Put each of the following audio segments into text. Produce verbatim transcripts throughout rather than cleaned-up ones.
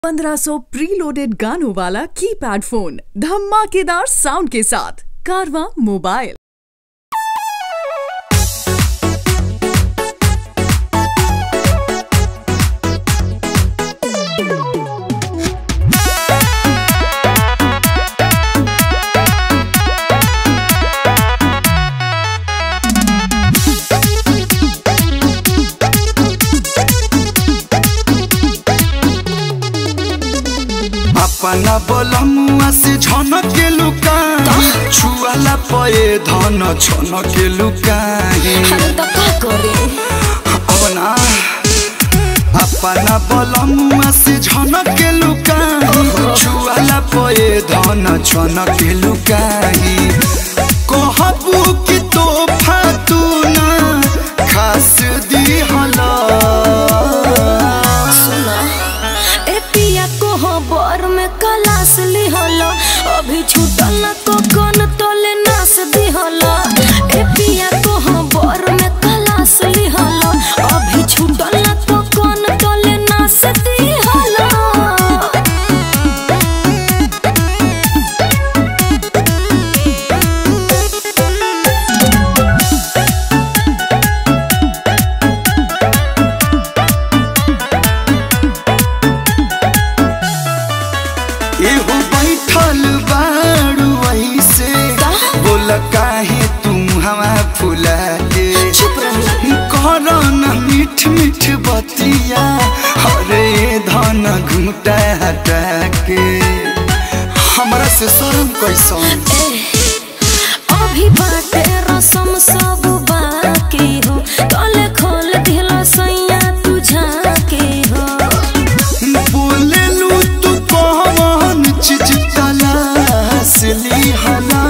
पंद्रह सौ प्रीलोडेड गानों वाला कीपैड फोन धमाकेदार साउंड के साथ कारवा मोबाइल। अपना बोलमुआ से झनक के लुका छुआला पए धन छनक के लुका अपना अपना बोलमुआ से झनक के लुका छुआला पए धन छनक के लुका कहबू कि तोहफा तू ना खास दी हला बर में कलास लिहला अभी छूटल न को कन तोले नास दिहला ए पिया को बर में कलास लिहला अभी छूटल न को कन तोले नास दिहला। एहो बैठल बारू ऐसे बोल काहे तुम हवा फुला के करो न मीठ मीठ बतिया अरे धन घूटा हटा के हमरा से शर्म कैसन अभी बाटे रसम सब बाकी हो तले खोल दिला सैया तू झाके हो बोले लू तू कौन चीज तलाश ली हला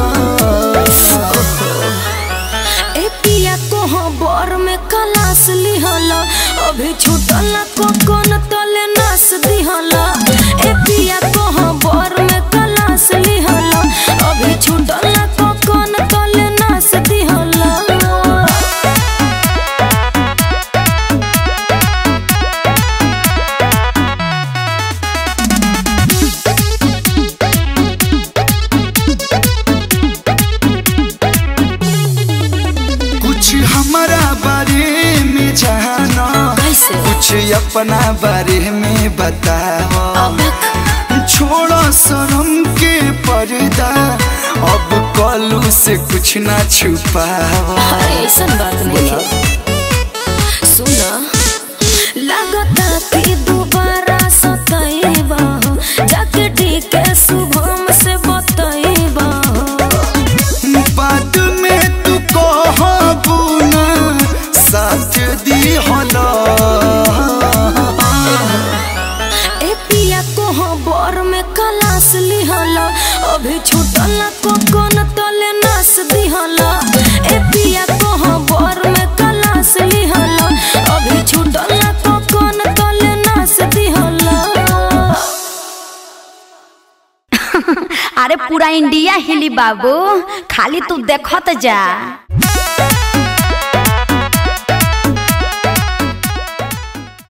ए पिया को बर में कलास लिहला अभी छूटल को कोन तले नास दिहला ए पिया को बर में कलास लिहला अभी छूटल को कोन तले नास दिहला। कुछ हमारा बारे में जाना कुछ अपना बारे में बताओ छोड़ो शर्म के पर्दा अब कलू से कुछ ना छुपाओ। ऐसा बात नहीं है सुना लगता कि दोबारा सताइबा हो जाके ठीक है शुभम से बताइबा बाद में तू कहबू ना साथ दी होला ए पिया को बर में कलास लिहला अभी छूटल को कोन तले नास दिहला ए पिया को बर में कलास लिहला अभी छूटल को कोन तले नास दिहला। अरे पूरा इंडिया हिली बाबू खाली तू देखत जा।